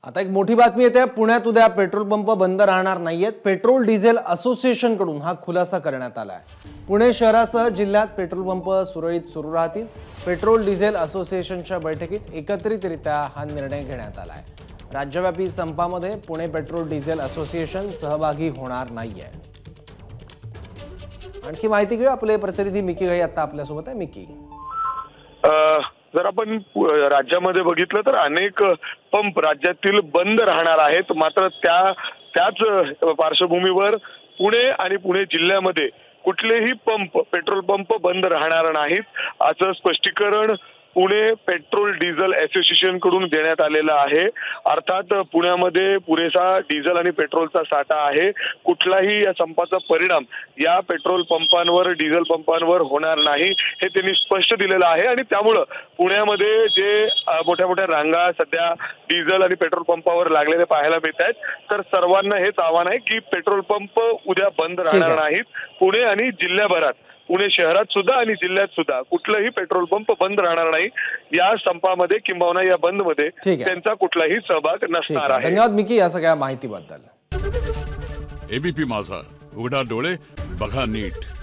आता एक मोठी बातमी येते। पुण्यात उद्या पेट्रोल पंप बंद राहणार नाहीयेत। पेट्रोल डिझेल असोसिएशन कडून हा खुलासा करण्यात आला आहे। पुणे शहरासह जिल्ह्यात पेट्रोल पंप सुरळीत सुरू राहतील। पेट्रोल डिझेल असोसिएशनच्या बैठकीत एकत्रितरित्या हा निर्णय घेण्यात आला आहे। राज्यव्यापी संपामध्ये पुणे पेट्रोल डिझेल असोसिएशन सहभागी होणार नाहीये। आणखी माहिती घेऊ, आपले प्रतिनिधी मिकी घाई आता आपल्या सोबत आहे। मिकी, जर आपण राज्यामध्ये बघितलं तर अनेक पंप राज्यातील बंद राहणार आहेत। मात्र त्याच पार्श्वभूमीवर पुणे आणि पुणे जिल्ह्यामध्ये कुठलेही पेट्रोल पंप बंद राहणार नाहीत असं स्पष्टीकरण पुणे पेट्रोल डिझेल असोसिएशन कडून देण्यात आलेलं आहे। अर्थात पुण्यामध्ये पुरेसा डिझेल आणि पेट्रोलचा साठा आहे। कुठलाही या संपाचा परिणाम या पेट्रोल पंपांवर डिझेल पंपांवर होणार नाही हे त्यांनी स्पष्ट दिलेलं आहे। आणि त्यामुळे पुण्यामध्ये जे मोठ्या मोठ्या रांगा सध्या डिझेल आणि पेट्रोल पंपावर लागलेले पाहायला मिळत आहेत, तर सर्वांना हेच आव्हान आहे की पेट्रोल पंप उद्या बंद राहणार नाहीत। पुणे आणि जिल्ह्याभरात, पुणे शहरात सुद्धा आणि जिल्ह्यात सुद्धा कुठलाही पेट्रोल पंप बंद राहणार नाही। या संपामध्ये किंबहुना या बंद मध्ये त्यांचा कुठलाही सहभाग नसणार आहे। धन्यवाद मिकी या सगळ्या माहितीबद्दल। एबीपी माझा, उघडा डोळे बघा नीट।